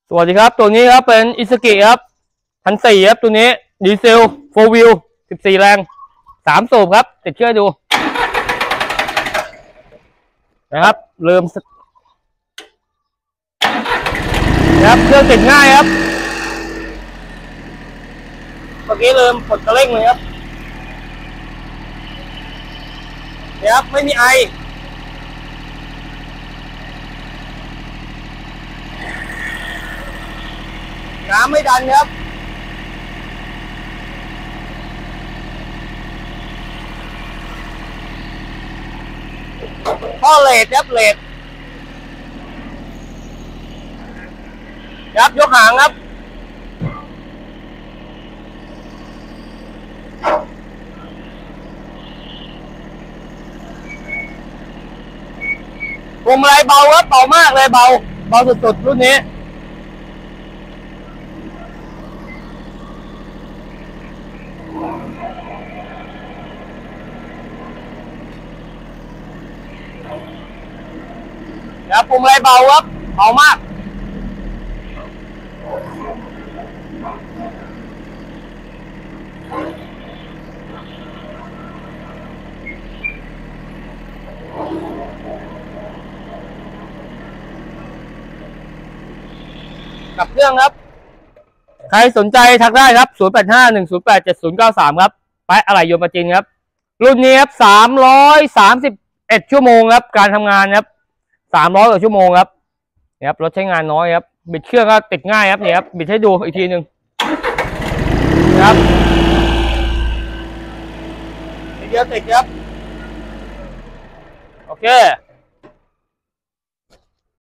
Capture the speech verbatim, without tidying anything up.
สวัสดีครับตัวนี้ครับเป็นอิซุกิครับพันสี่ครับตัวนี้ดีเซลโฟร์วิวสิบสี่แรงสามสูบครับติดเชื่อดูนะครับเริ่มครับเครื่องติดง่ายครับเมื่อกี้เริ่มกดกระเร่งเลยครับเนี่ยครับไม่มีไอน้ำไม่ดันครับท่อเลดครับเลดครับยกหางครับพวงมาลัยเบาครับเบามากเลยเบาเบาสุดๆรุ่นนี้ครับพวงมาลัยเบาครับเบามากกับเครื่องครับใครสนใจทักได้ครับศูนย์ แปด ห้า หนึ่ง ศูนย์ แปด เจ็ด ศูนย์ เก้า สามครับไปอะไรยนต์ประจินครับรุ่นนี้ครับสามร้อยสามสิบเอ็ดชั่วโมงครับการทำงานครับสามร้อยกว่าชั่วโมงครับเนี่ยครับรถใช้งานน้อยครับบิดเครื่องก็ติดง่ายครับเนี่ยครับบิดให้ดูอีกทีหนึ่งนะครับเดี๋ยวติดครับโอเค